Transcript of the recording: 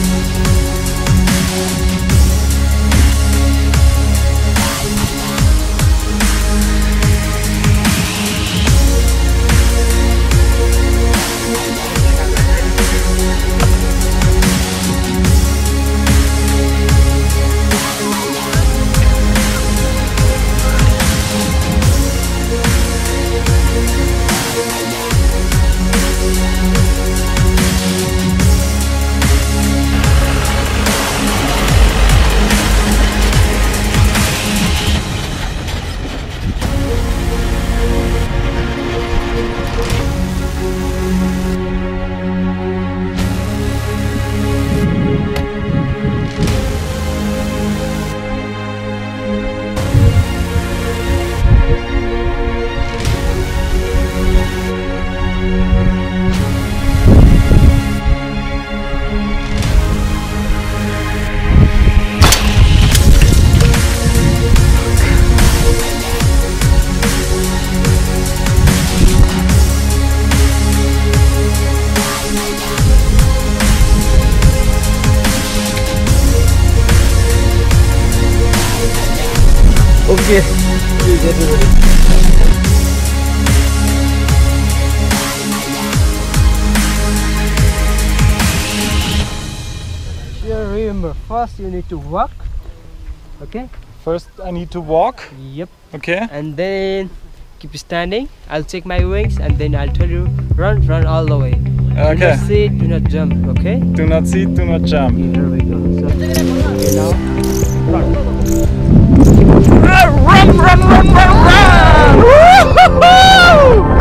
Okay, you get it. Sure, remember, first you need to walk. Okay? First I need to walk. Yep. Okay. And then keep standing. I'll check my wings and then I'll tell you run all the way. Okay. Do not sit, do not jump, okay? Do not sit, do not jump. Here we go. So, okay, now run. Run, run, run, run, run! Woo-hoo-hoo!